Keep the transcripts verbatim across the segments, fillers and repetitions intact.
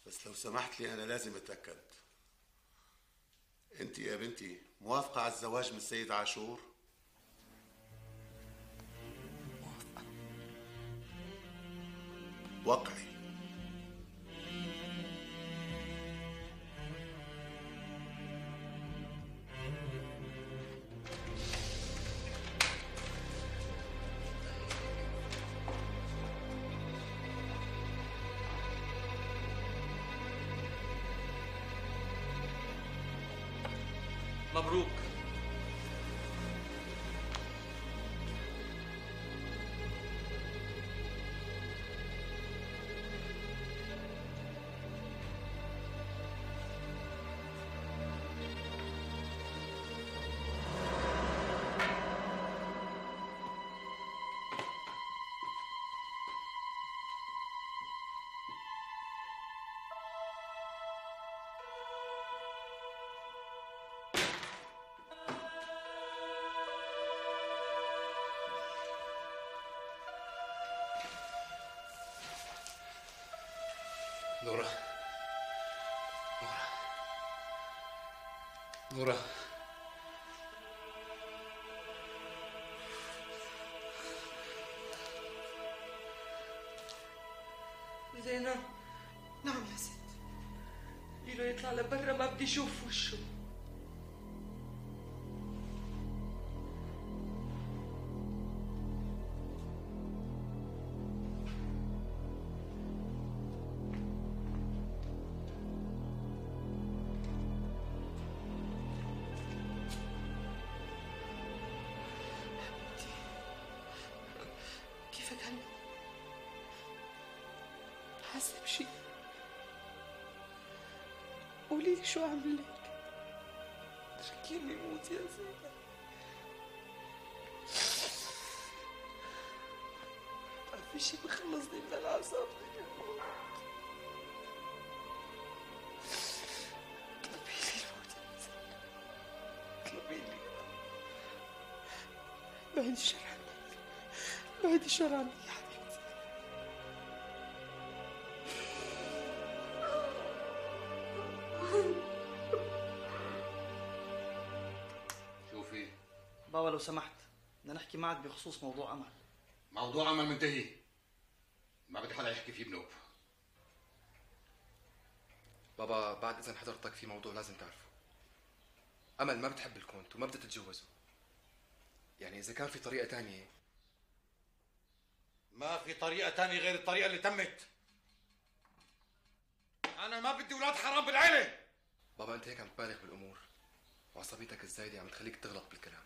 بس لو سمحت لي أنا لازم أتأكد، أنت يا بنتي موافقة على الزواج من السيد عاشور؟ موافقة. وقعي. مبروك. نورة نورة نورة زينة. نعم يا ست. قولي له يطلع لبرا، ما بدي اشوف وشه. كيفك هلا؟ حاسة بشي؟ قولي لي شو اعمل لك؟ تركيني موت يا زينة. ما في شي بخلصني من العذاب. اطلبي لي الموت يا زينة، اطلبي لي. بعد الشر عنك، بعد الشر عنك يا حبيبتي. شوفي بابا لو سمحت بدنا نحكي معك بخصوص موضوع أمل. موضوع عمل منتهي، ما بدي حدا يحكي فيه بنوب. بابا بعد إذن حضرتك في موضوع لازم تعرفه. أمل ما بتحب الكونت وما بدها تتجوزه. يعني إذا كان في طريقة تانية. ما في طريقة تانية غير الطريقة اللي تمت. أنا ما بدي أولاد حرام بالعيلة. بابا أنت هيك عم تبالغ بالأمور، وعصبيتك الزايدة عم تخليك تغلط بالكلام.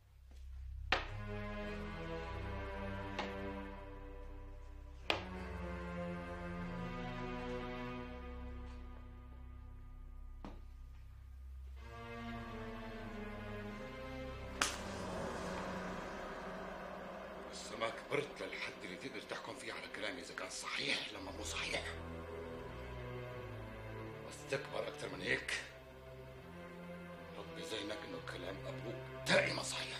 لسه ما كبرت للحد اللي تقدر تحكم فيه على كلامي إذا كان صحيح لما مو صحيح. بس تكبر أكثر من هيك ربي زينك إنه كلام أبوك دائما صحيح.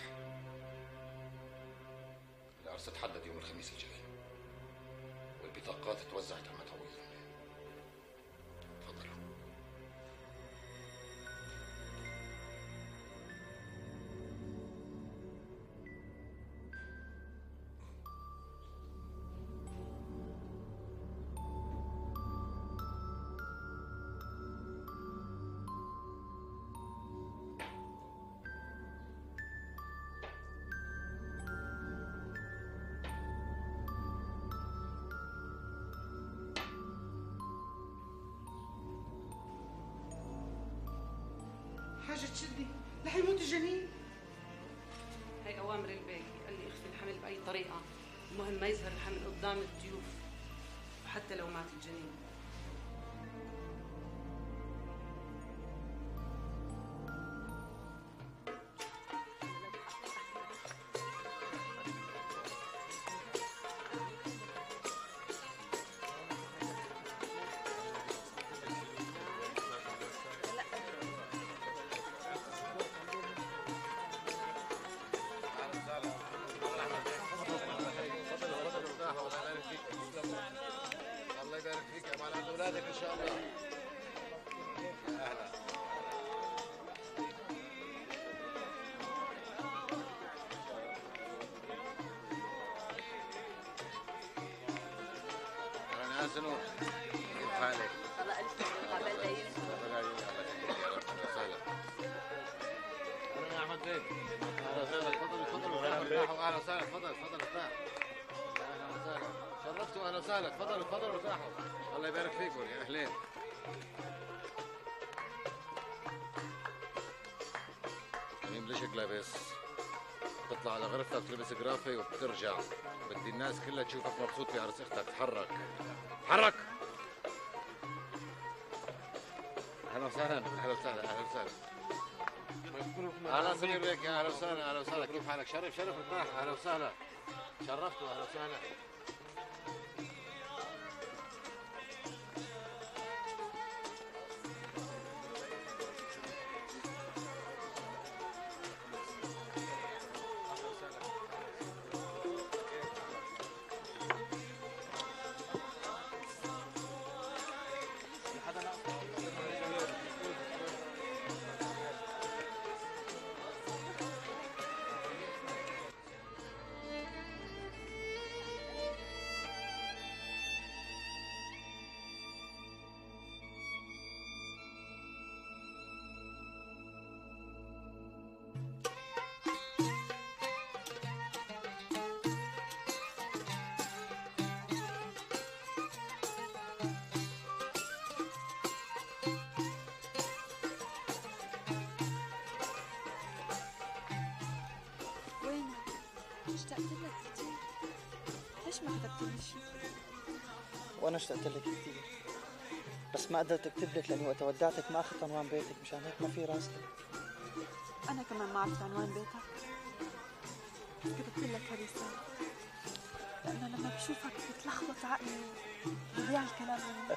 العرس تحدد يوم الخميس الجاي، والبطاقات توزعت على المدعوين. تفضلوا. حاجة تشدني رح يموت الجنين. هي أوامر الباقي، قال لي اخفي الحمل بأي طريقة، المهم ما يظهر الحمل قدام الضيوف وحتى لو مات الجنين. الله يبارك فيك يا معلم. اولادك ان شاء الله. اهلا. اهلا يا سنور، كيف حالك؟ والله الف مبروك، عبال دايم. الله يخليك يا رب. اهلا وسهلا. اهلا يا احمد بيه. اهلا وسهلا، تفضل تفضل ارتاحوا. اهلا وسهلا، تفضل تفضل ارتاح. اهلا وسهلا، شرفتوا. اهلا وسهلا، تفضلوا تفضلوا ارتاحوا. الله يبارك فيكم يا اهلين. مين ليشك لابس؟ بتطلع على غرفتك تلبس جرافي وبترجع. بدي الناس كلها تشوفك مبسوط في عرس اختك. تحرك تحرك. اهلا وسهلا اهلا وسهلا اهلا وسهلا. اهلا سمير بيك، اهلا وسهلا اهلا وسهلا. كيف حالك؟ شرف شرف ارتاح. اهلا وسهلا، شرفتوا. اهلا وسهلا. اشتقت لك كثير. ليش ما كتبت لي شيء؟ وانا اشتقت لك كثير، بس ما قدرت اكتب لك لاني وقت ودعتك ما اخذت عنوان بيتك، مشان هيك ما في راسلك. انا كمان ما عرفت عنوان بيتك، كتبت لك هالرسالة لانه لما بشوفك بتلخبط عقلي وبضيع الكلام مني.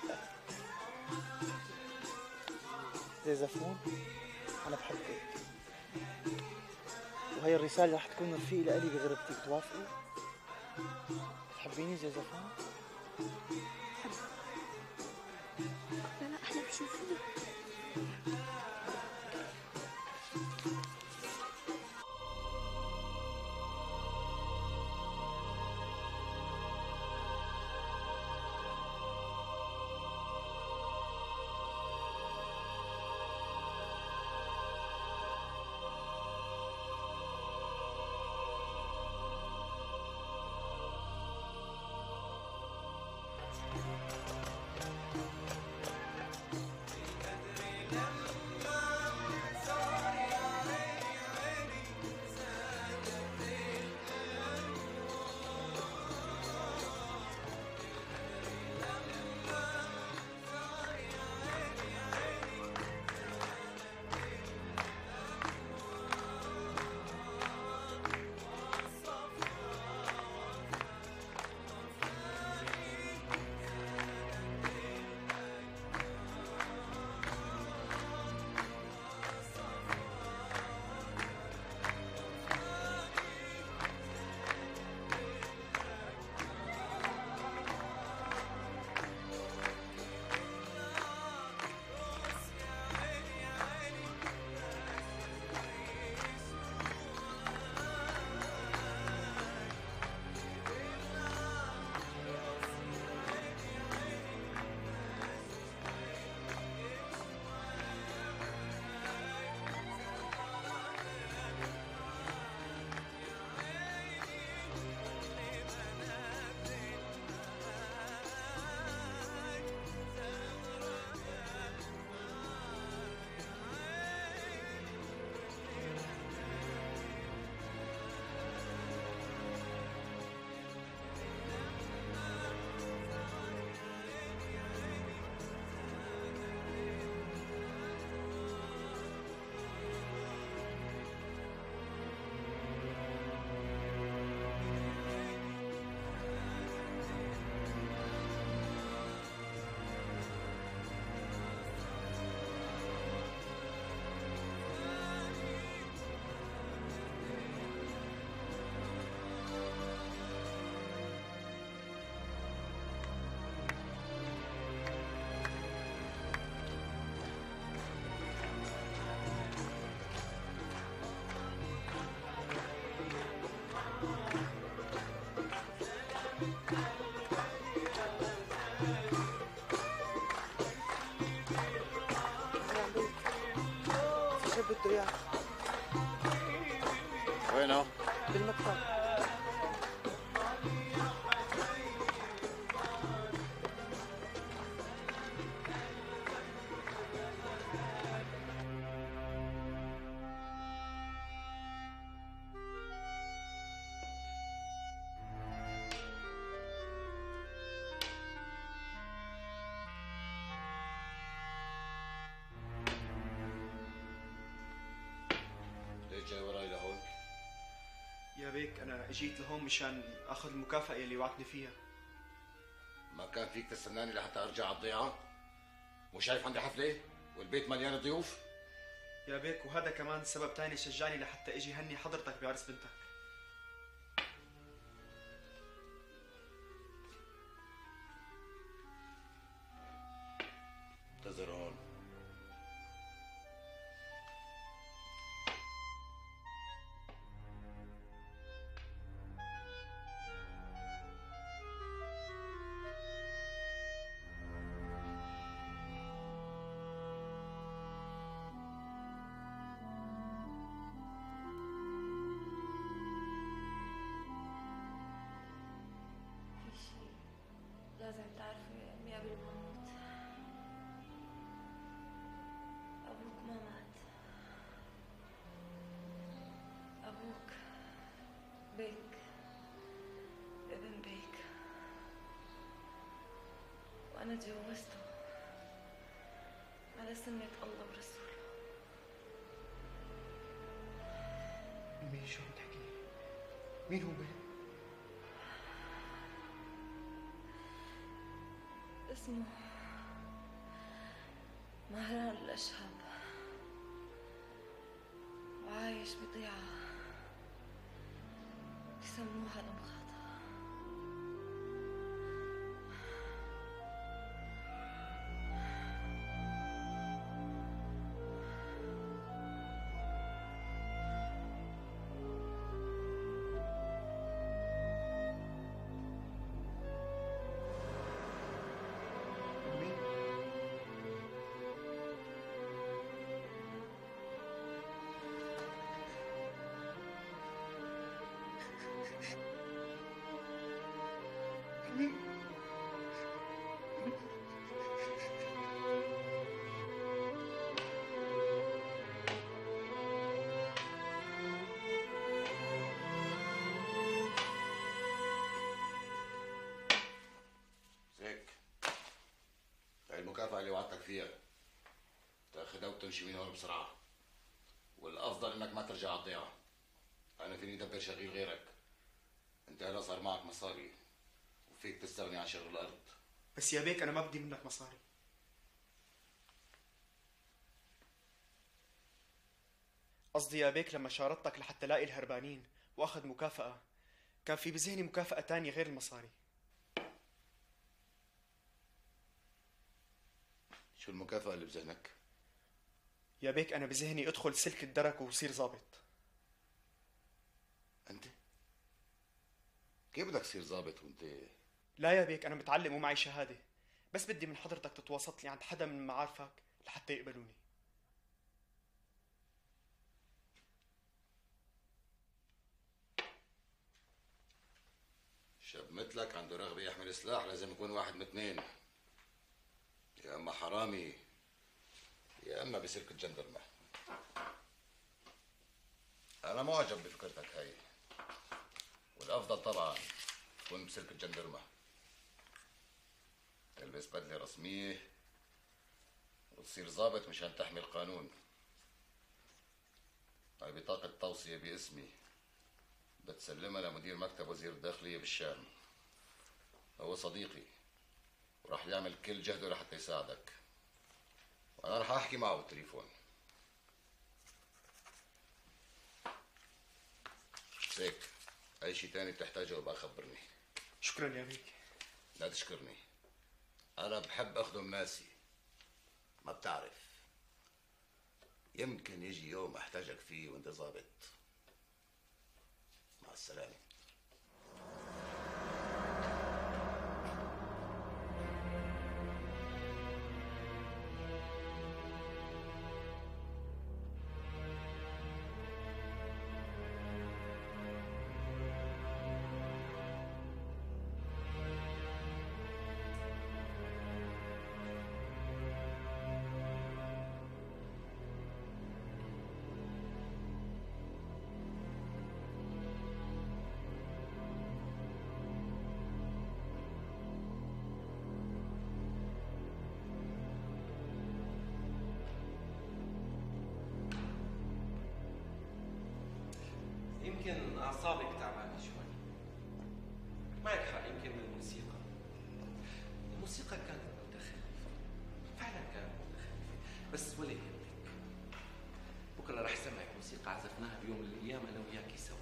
زي زفون انا بحبك، وهي الرسالة رح تكون رفيق لإلي بغربتي. بتوافقي؟ بتحبيني زي زفون؟ بحبك. لا لا احنا بشوفوك. رياض. وينه؟ بالمكتب. ليش جاي وراي لهون؟ يا بيك أنا اجيت لهون مشان آخذ المكافأة اللي وعدتني فيها. ما كان فيك تستناني لحتى ارجع على الضيعه؟ مو شايف عندي حفله والبيت مليان ضيوف؟ يا بيك وهذا كمان سبب تاني شجعني لحتى اجي هني حضرتك بعرس بنتك. انتظر هون. في شيء لازم تعرفه يا أمي قبل ما أموت. أبوك ما مات. أبوك بيك ابن بيك، وأنا تجوزته على سنة الله ورسوله. أمي شو عم تحكي؟ مين هو بيك؟ اسمه مهران الأشهب، وعايش بضيعة يسموها المخاطة. زيك هاي المكافأة اللي وعدتك فيها تاخذها وتمشي من هون بسرعة، والأفضل إنك ما ترجع على الضيعة. أنا فيني أدبر شغيل غيرك، أنت هلا صار معك مصاري وفيك تستغني عن شغل الأرض. بس يا بيك أنا ما بدي منك مصاري. قصدي يا بيك لما شارطتك لحتى لاقي الهربانين وأخذ مكافأة، كان في بذهني مكافأة تانية غير المصاري. شو المكافأة اللي بذهنك؟ يا بيك أنا بذهني أدخل سلك الدرك وصير ظابط. أنت؟ كيف بدك تصير ظابط وأنت؟ لا يا بيك أنا متعلم ومعي شهادة، بس بدي من حضرتك تتوسط لي عند حدا من معارفك لحتى يقبلوني. شاب مثلك عنده رغبة يحمل سلاح لازم يكون واحد من اثنين، يا اما حرامي يا اما بسلك الجندرمة. انا معجب بفكرتك هاي، والافضل طبعا تكون بسلك الجندرمة، تلبس بدلة رسمية وتصير ضابط مشان تحمي القانون. هاي بطاقة توصية باسمي بتسلمها لمدير مكتب وزير الداخلية بالشام، هو صديقي وراح يعمل كل جهده لحتى يساعدك، وانا راح احكي معه بالتليفون. هيك اي شيء تاني بتحتاجه بقى خبرني. شكرا يا بيك. لا تشكرني، انا بحب اخدم ناسي، ما بتعرف يمكن يجي يوم احتاجك فيه وانت ظابط. مع السلامة. يمكن أعصابك تعبانة شوي. معك حق، يمكن من الموسيقى. الموسيقى كانت متخلفة، فعلا كانت متخلفة، بس ولا يهمك، بكرة رح سمعك موسيقى عزفناها بيوم من الأيام أنا وياكي سوا.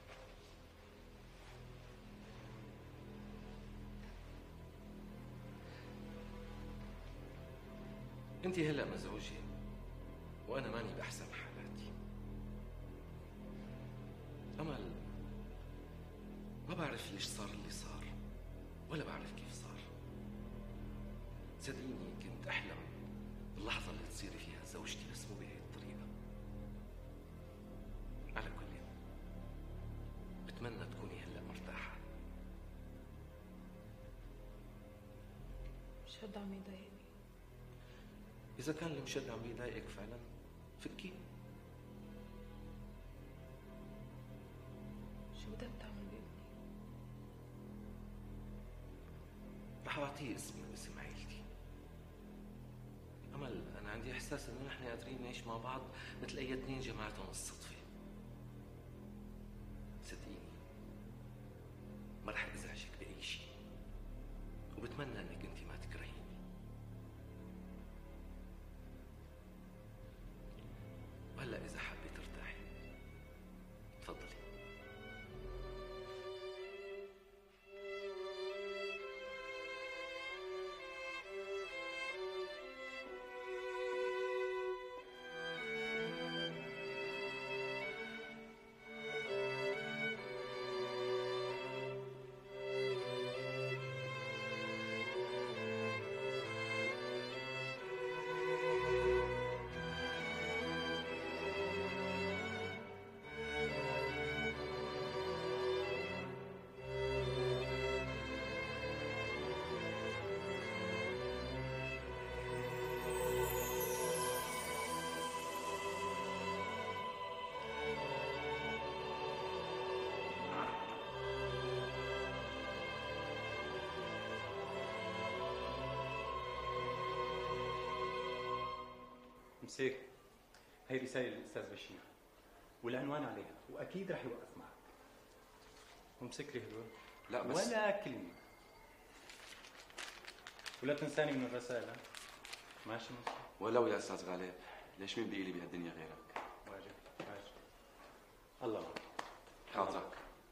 أنت هلأ مزعوجة وأنا ماني بأحسن حالاتي. أمل، ما بعرف ليش صار اللي صار، ولا بعرف كيف صار. صدقيني كنت أحلم باللحظة اللي تصيري فيها زوجتي، بس مو بهي الطريقة. على كل بتمنى تكوني هلأ مرتاحة. مشهد عم يضايقني. إذا كان المشهد عم بيضايقك فعلا فكي. شو بدك تعمل بابني؟ رح أعطيه اسمي واسم عيلتي. أمل، أنا عندي إحساس إنه نحن قادرين نعيش مع بعض مثل أي اثنين جمعتهم الصدفة. صدقيني ما رح أزعجك بأي شيء، وبتمنى إنك أنت ما تكرهيني. وهلا إذا حابة ترتاحي تفضلي. مسيك، هي رسالة للأستاذ بشير والعنوان عليها، وأكيد رح يوقف معك. ومسك لي هدول. لا بس ولا كلمة، ولا تنساني من الرسائل. ماشي مسيك؟ ولو يا أستاذ غالب، ليش مين بيقي لي بهالدنيا غيرك؟ واجب واجب. الله معك. حاضرك.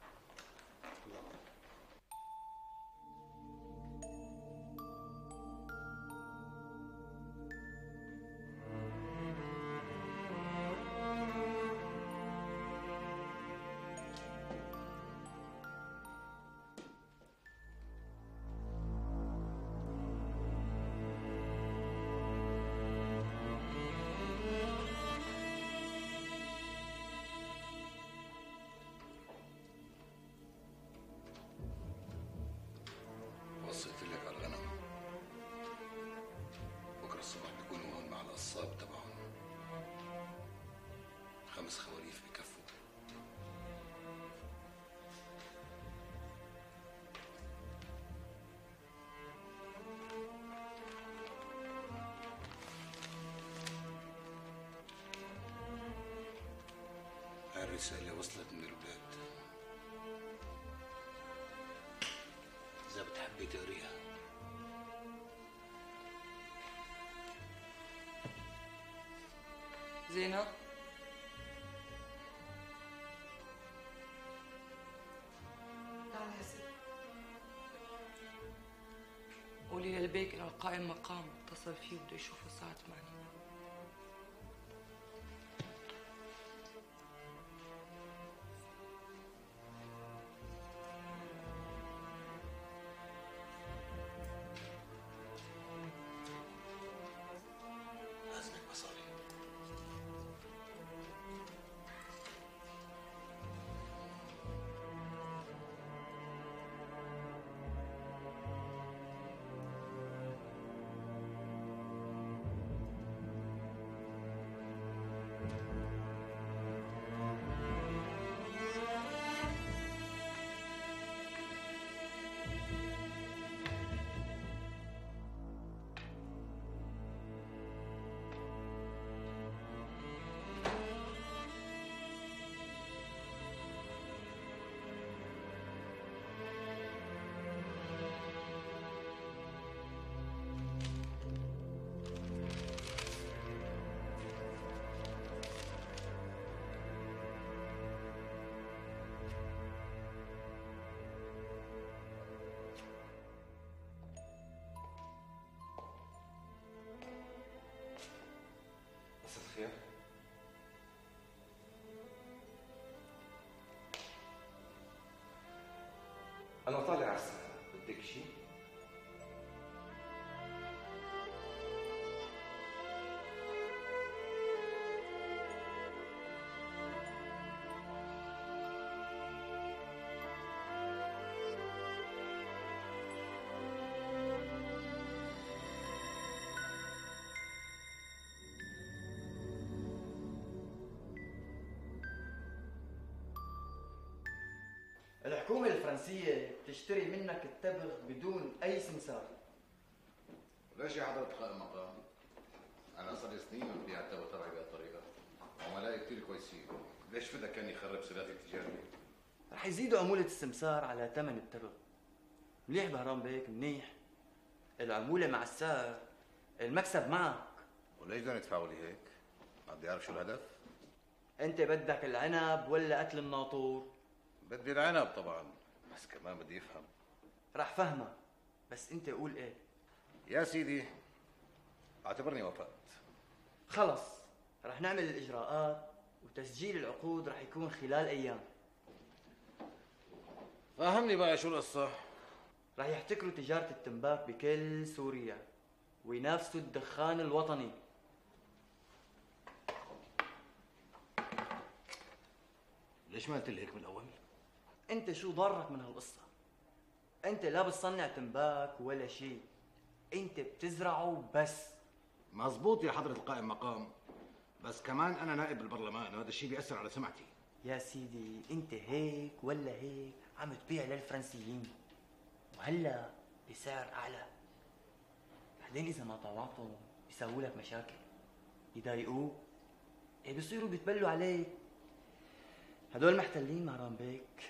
وصيت لك على الغنم، بكره الصبح بيكونوا هون مع القصاب تبعهم. خمس خواريف بكفوا. هاي الرسالة وصلت من الولاد، إذا بتحبي تقريها. زينة، تعال يا ست. قولي للبيك إنه القائم مقام اتصل فيه بده يشوفه الساعة ثمانية. لازمك مصاري. خير؟ أنا طالع على الساعة، بدك شيء؟ الحكومة الفرنسية بتشتري منك التبغ بدون أي سمسار. ليش يا حضرة قائم مقام؟ أنا صار لي سنين ببيع التبغ تبعي بهالطريقة، عملائي كثير كويسين، ليش بدك كان يخرب سيرتي التجارية؟ رح يزيدوا عمولة السمسار على ثمن التبغ. منيح بهرام بيك، منيح. العمولة مع السعر، المكسب معك. وليش بدهم يدفعوا لي هيك؟ ما بدي أعرف شو الهدف؟ أنت بدك العنب ولا أكل الناطور؟ بدي العنب طبعا، بس كمان بدي افهم. رح فهمك، بس انت قول ايه؟ يا سيدي اعتبرني وافقت. خلص، رح نعمل الاجراءات وتسجيل العقود رح يكون خلال ايام. فهمني بقى شو القصة؟ رح يحتكروا تجارة التمباك بكل سوريا وينافسوا الدخان الوطني. ليش ما قلت لي هيك من الاول؟ انت شو ضرك من هالقصة؟ انت لا بتصنع تمباك ولا شيء، انت بتزرعه بس. مزبوط يا حضرة القائم مقام، بس كمان انا نائب بالبرلمان وهذا الشيء بيأثر على سمعتي. يا سيدي انت هيك ولا هيك عم تبيع للفرنسيين، وهلا بسعر اعلى. بعدين اذا ما طاوعتهم بيسووا لك مشاكل، يضايقوك، إيه بيصيروا بيتبلوا عليك. هدول محتلين مهران بيك.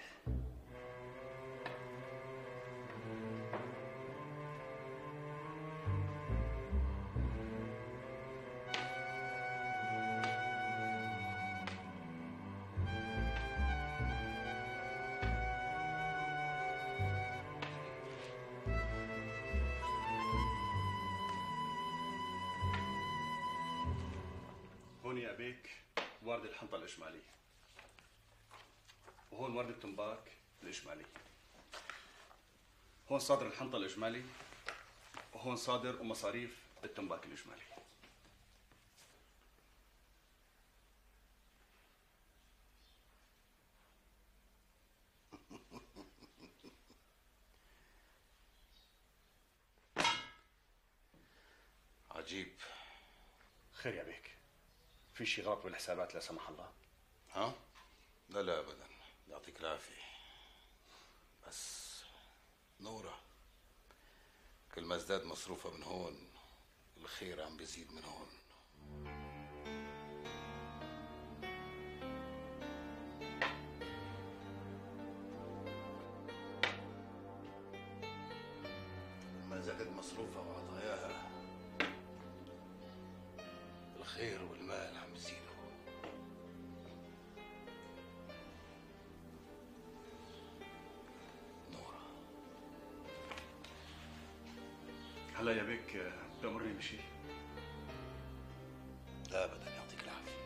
هون يا أبيك ورد الحنطة الإشمالي، وهون ورد التمباك الإجمالي. هون صادر الحنطة الإجمالي، وهون صادر ومصاريف التمباك الإجمالي. عجيب. خير يا بيك، في شي غلط بالحسابات لا سمح الله؟ ها؟ لا لا ابدا، يعطيك العافية. بس نورة كل ما ازداد مصروفها من هون الخير عم بيزيد من هون. كل ما زادت مصروفها وعطاياها الخير والمال عم بيزيدوا. هلا يا بيك بتأمرني بشيء؟ لا ابدا، يعطيك العافيه.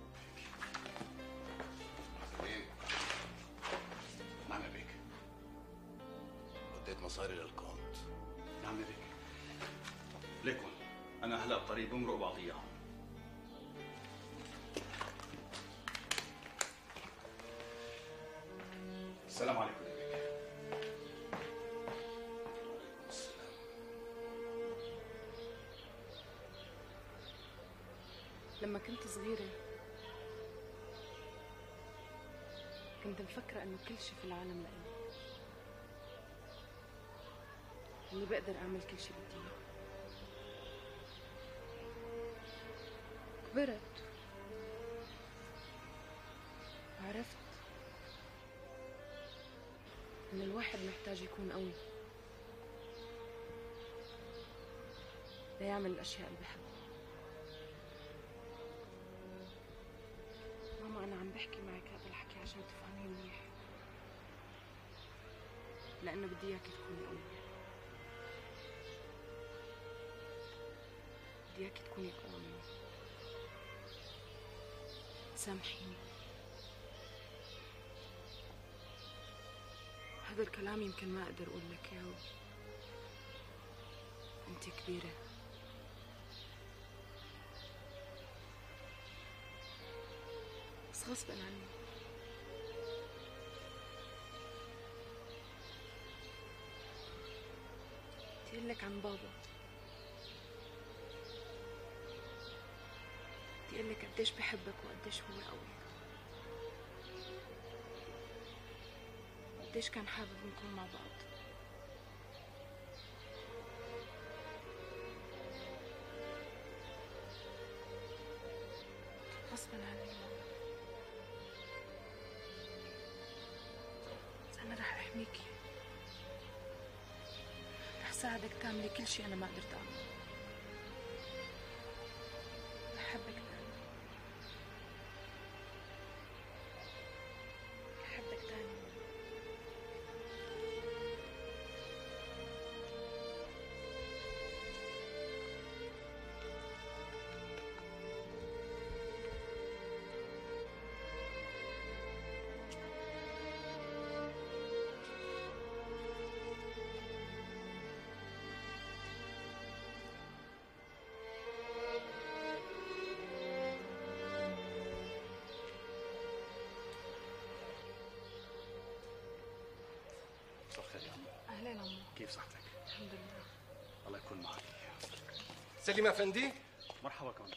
سليم. نعم يا بيك. وديت مصاري للكونت. نعم يا بيك. ليكن انا هلا بطريق بمرق وبعطيه اياهم. السلام عليكم يا بيك. لما كنت صغيرة كنت مفكرة إنه كل شي في العالم لإلي، إني بقدر أعمل كل شي بدي إياه. كبرت وعرفت إن الواحد محتاج يكون قوي ليعمل الأشياء اللي بحبها. ماما أنا عم بحكي معك هذا الحكي عشان تفهمي منيح، لأنه بدي إياكي تكوني قوية، بدي إياكي تكوني أقوى مني. تسامحيني. هذا الكلام يمكن ما أقدر أقول لك إياه. أنت كبيرة، بس غصبا عني. بدي أقول لك عن بابا، بدي أقول لك قديش بحبك وقديش هو قوي، قديش كان حابب نكون مع بعض. غصبا عني بس أنا رح أحميكي، رح ساعدك تعملي كل شي أنا ما قدرت أعمله. بحبك تاني، بحبك تاني. مساء الخير يا عمو. أهلين عمو. كيف صحتك؟ الحمد لله. الله يكون معك. سليم أفندي. مرحبا كنت.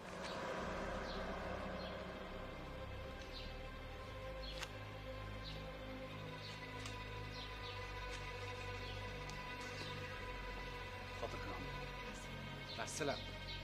تفضل يا عمو. مع السلامة.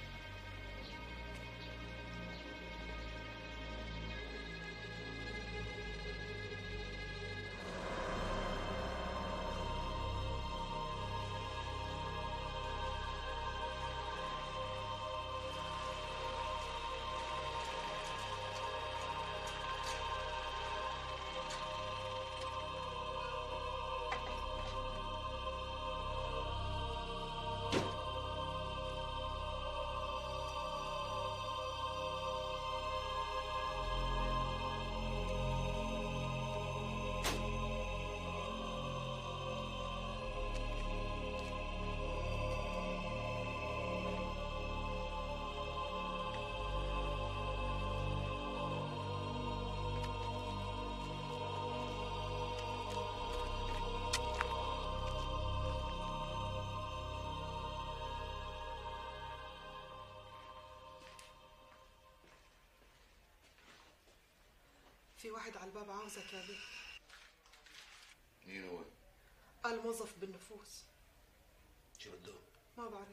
في واحد على الباب عاوزك يا بيه. مين هو؟ قال موظف بالنفوس. شو بده؟ ما بعرف.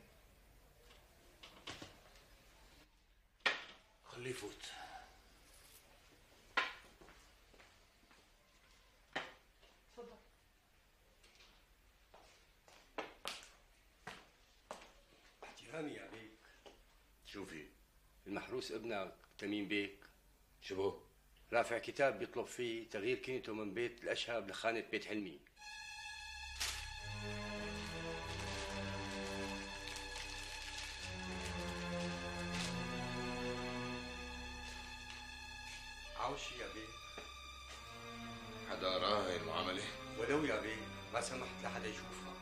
خليه يفوت. تفضل. احترامي يا بيك. شوفي المحروس ابنك تميم بيك شبه رافع كتاب بيطلب فيه تغيير كنيته من بيت الأشهب لخانة بيت حلمي. عاوز شي يا بيه؟ حدا قراها هاي المعاملة؟ ولو يا بيه ما سمحت لحدا يشوفها.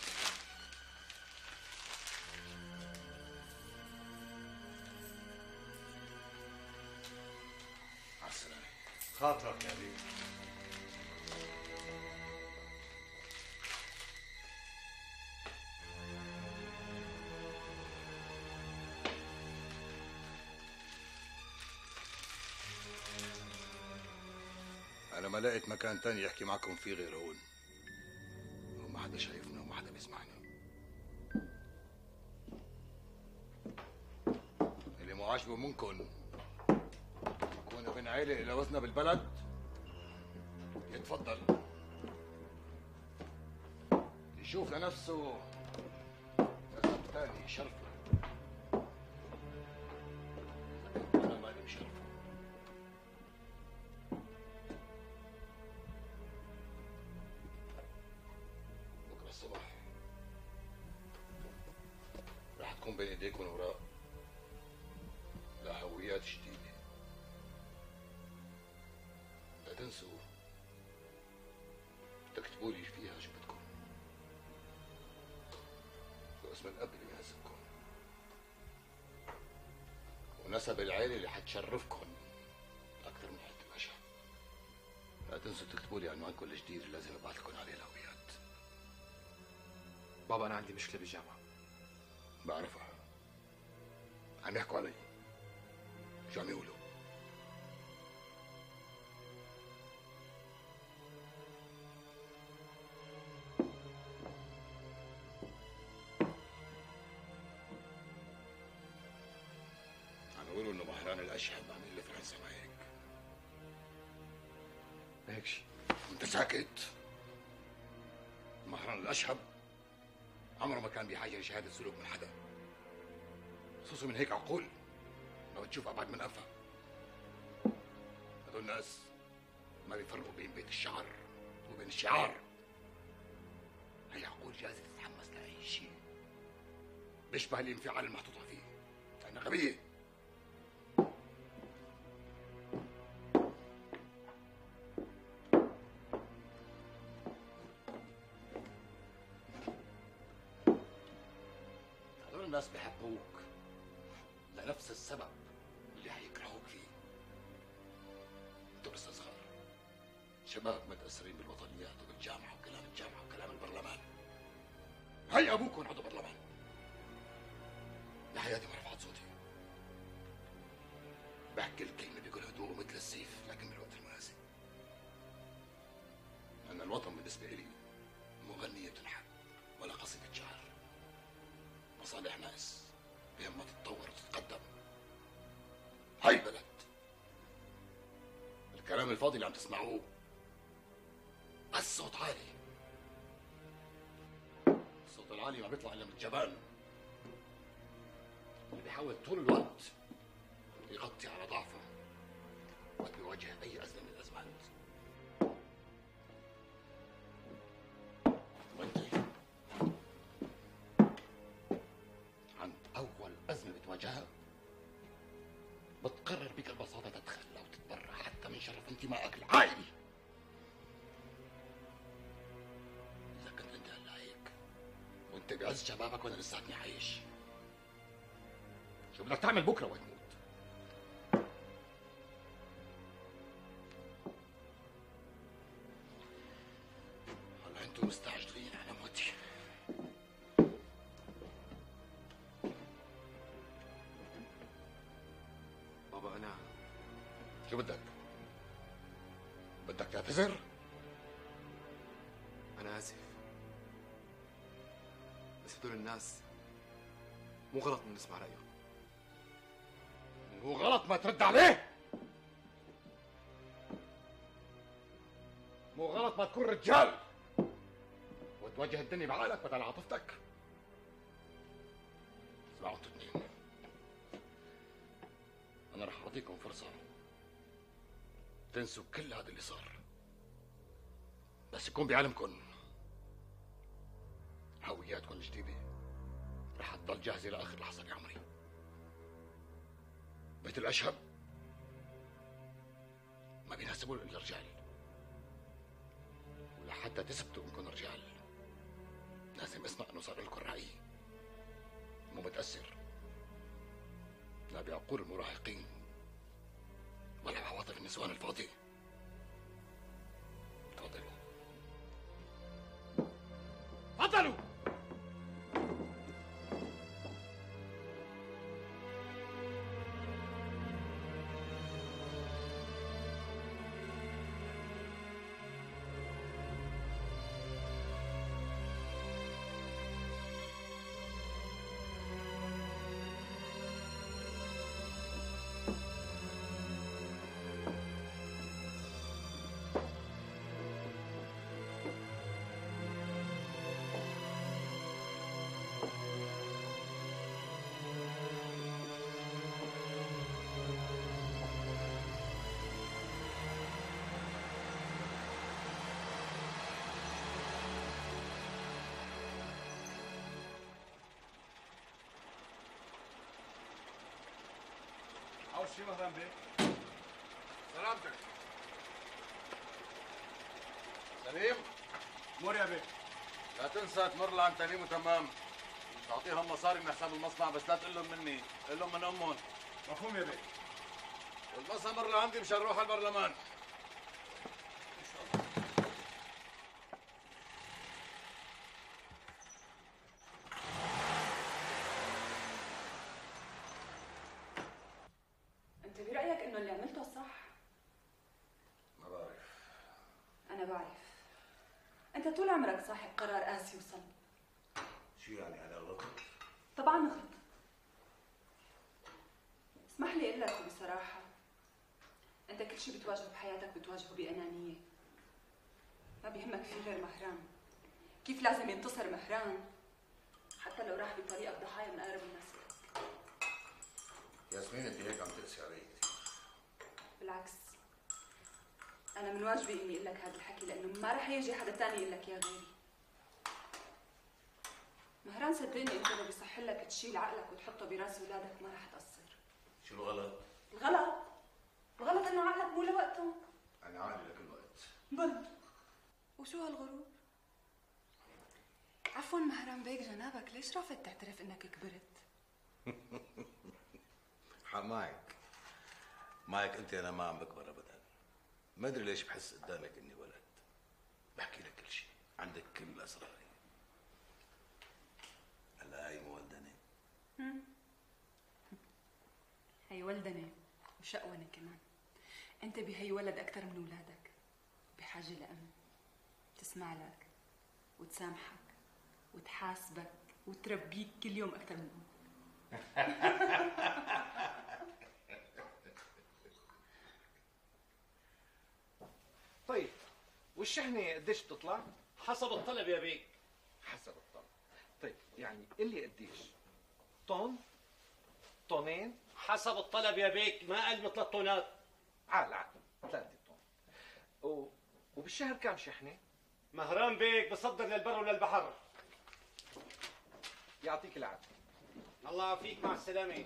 مع السلامة. خاطرك يا بيه. أنا ما لقيت مكان تاني يحكي معكم فيه غير هون. وما حدا شايفنا وما حدا بيسمعنا. اللي مو عاجبه منكم يكون ابن عيلة إلى وزنها بالبلد يتفضل يشوف لنفسه نسب تاني يشرفه. أنا مالي بشرفه. بكرة الصبح راح تكون بين ايديكم اوراق لهويات جديدة واسم الاب اللي بيناسبكم ونسب العيله اللي حتشرفكم اكثر من حته الاشهر. لا تنسوا تكتبوا لي عنوانكم الجديد اللي لازم ابعث لكم عليه الهويات. بابا انا عندي مشكله بالجامعه. بعرفها. عم يحكوا علي. شو عم يقولوا؟ عم يقولوا انه مهران الاشهب عامل لفرنسا ما هيك؟ ما هيك شيء. انت ساكت. مهران الاشهب عمره ما كان بحاجه لشهاده سلوك من حدا، خصوصي من هيك عقول لو تشوف ابعد من انفها. هدول الناس ما بيفرقوا بين بيت الشعر وبين الشعار. هي عقول جاهزه تتحمس لاي شيء بيشبه الانفعال المحطوطه فيه، لانها غبيه. هدول الناس بيحبوك لنفس السبب اللي حيكرهوك فيه. انتوا لسه صغار، شباب متأثرين بالوطنيات وبالجامعة وكلام الجامعة وكلام البرلمان. هي أبوكم عضو برلمان. بحياتي ما رفعت صوتي. بحكي الكلمة بكل هدوء مثل السيف، لكن بالوقت المناسب. لأن الوطن بالنسبة إلي مو غنية بتنحب ولا قصيدة شعر. مصالح ناس بهمها تتطور وتتقدم. هاي البلد. الكلام الفاضي اللي عم تسمعوه الصوت عالي. الصوت العالي ما بيطلع الا من الجبان اللي بيحاول طول الوقت يغطي على ضعفه وقت بيواجه اي ازمه من الازمات. وانت عند اول ازمه بتواجهها بتقرر بكل بساطه تتخلى وتتبرع حتى من شرف انتمائك العائلي. اذا كنت انت هلا هيك وانت بعز شبابك وانا لساتني عايش، شو بدك تعمل بكره وقت تموت؟ هلا انتم مستعجلين على موتي. بابا انا شو بدك؟ بدك تعتذر؟ انا اسف، بس هدول الناس مو غلط ان نسمع رايهم. مو غلط ما ترد عليه؟ مو غلط ما تكون رجال وتواجه الدنيا بعقلك بدل عاطفتك؟ اسمعوا انتوا اثنين، انا رح اعطيكم فرصه تنسوا كل هذا اللي صار، بس يكون بعلمكم هوياتكم الجديده رح تضل جاهزه لاخر لحظه بعمري. بيت الاشهب ما بيناسبوا الا الرجال، ولحتى تثبتوا انكم رجال لازم اسمع انه صار لكم راي مو متاثر لا بعقول المراهقين ولا بعواطف النسوان الفاضيه. تفضلوا تفضلوا. أول شيء مهران بيه. سلامتك. سليم. مر يا بيه. لا تنسى تمر لعند تميم وتمام. تعطيهم مصاري من حساب المصنع بس لا تقول لهم مني، قول لهم من امهم. مفهوم يا بيه. والبس امر لعندي مشان نروح على البرلمان. انت برايك انه اللي عملته صح؟ ما بعرف. انا بعرف. انت طول عمرك صاحب قرار قاسي وصلب. شو يعني انا غلطت؟ طبعا غلط. اسمح لي اقول لك بصراحه، انت كل شيء بتواجهه بحياتك بتواجهه بانانيه. ما بيهمك في غير مهران. كيف لازم ينتصر مهران حتى لو راح بطريقك ضحايا من اقرب الناس لك. ياسمين انت هيك عم تقسي علي كثير. بالعكس، انا من واجبي اني اقول لك هذا الحكي لانه ما رح يجي حدا ثاني يقول لك يا غيري. مهران صدقني انت لو بيصح لك تشيل عقلك وتحطه براس اولادك ما رح تقصر. شو الغلط؟ الغلط الغلط انه عقلك مو لوقته. انا عادي لكل وقت. بل وشو هالغرور؟ عفوا مهران بيك جنابك، ليش رافض تعترف انك كبرت؟ حماك معك انت انا ما عم بكبر ابدا. ما ادري ليش بحس قدامك اني ولد. بحكي لك كل شيء، عندك كل اسراري. هلا هاي مولدنه. هي ولدنه وشقونه كمان. انت بهي ولد اكثر من اولادك، بحاجه لام تسمع لك وتسامحك وتحاسبك وتربيك كل يوم اكثر من امك. طيب والشحنه قديش بتطلع؟ حسب الطلب يا بيك. حسب الطلب. طيب يعني قل لي قديش؟ طن؟ طنين؟ حسب الطلب يا بيك، ما اقل من ثلاث طنات. عال عال ثلاثة طن. و... وبالشهر كم شحنه؟ مهران بيك بصدر للبر وللبحر. يعطيك العافيه. الله يعافيك، مع السلامه.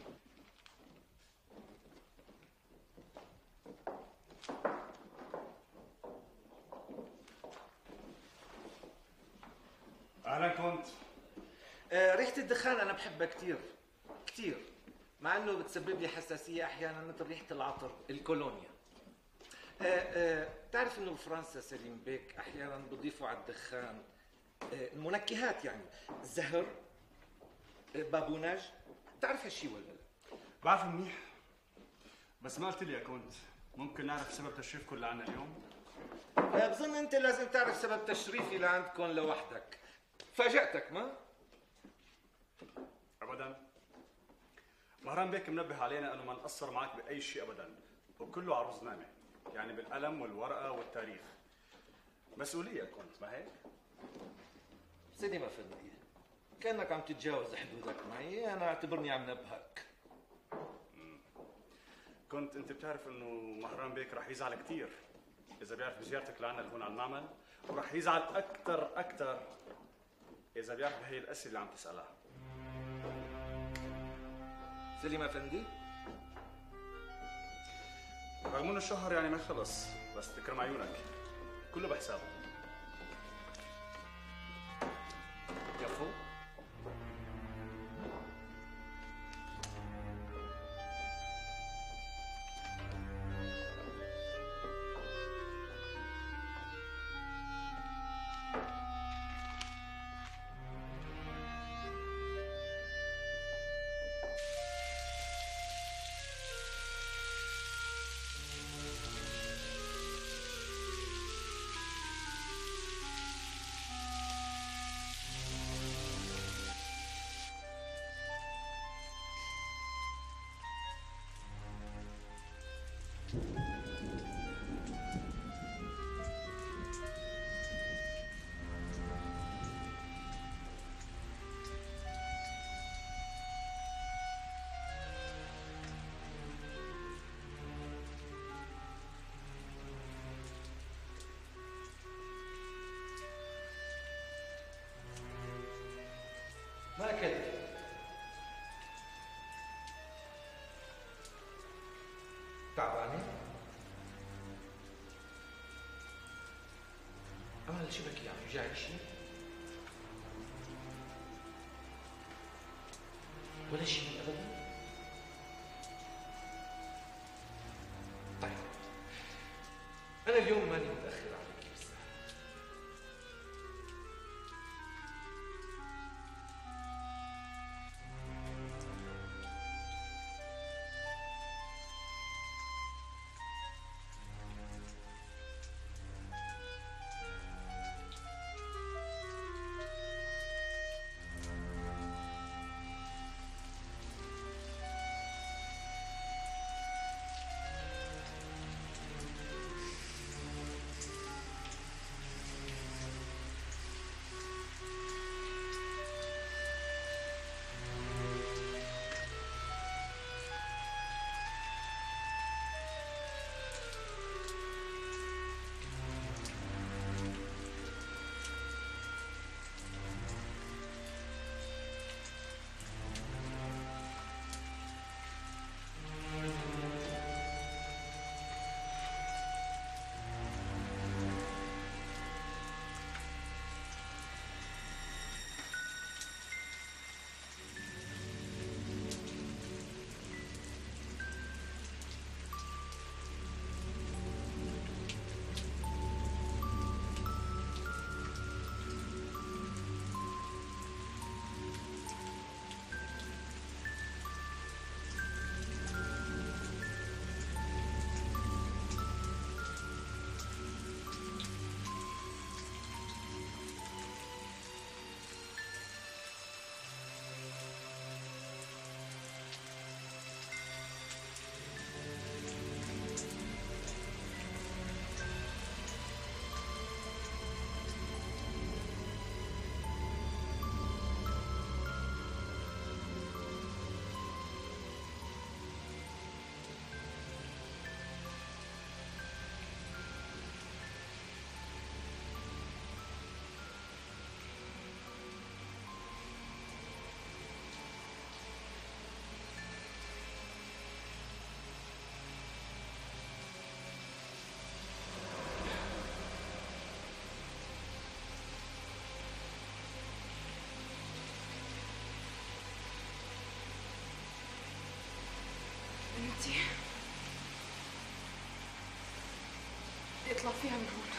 اهلا كنت. آه ريحه الدخان انا بحبها كثير كثير، مع انه بتسبب لي حساسيه احيانا مثل ريحه العطر الكولونيا. آه آه بتعرف انه بفرنسا سليم بيك احيانا بضيفوا على الدخان آه المنكهات، يعني زهر، آه بابوناج. بتعرف هالشي ولا لا؟ بعرف منيح، بس ما قلت لي يا كنت ممكن نعرف سبب تشريفكم لعنا اليوم؟ آه بظن انت لازم تعرف سبب تشريفي لعندكم لوحدك. فاجأتك ما؟ ابدا. مهران بيك منبه علينا انه ما نقصر معك باي شيء ابدا، وكله على رزنامه، يعني بالقلم والورقه والتاريخ. مسؤوليه كنت، ما هيك؟ سيدي ما فندي، كانك عم تتجاوز حدودك معي، انا اعتبرني عم نبهك. كنت انت بتعرف انه مهران بيك رح يزعل كثير اذا بيعرف بزيارتك لعنا هون على المعمل، ورح يزعل اكثر اكثر اذا بيعرف بهي الاسئله اللي عم تسالها. سليم افندي، رغم انه الشهر يعني ما خلص، بس تكرم عيونك كله بحسابه. يفو ما كذب. تعبانة؟ عمل شبكة يعني جاي شيء؟ ولا شيء ابدا؟ طيب انا اليوم ماني متاخر عليك بالسهل. بنتي اطلع فيها من هون.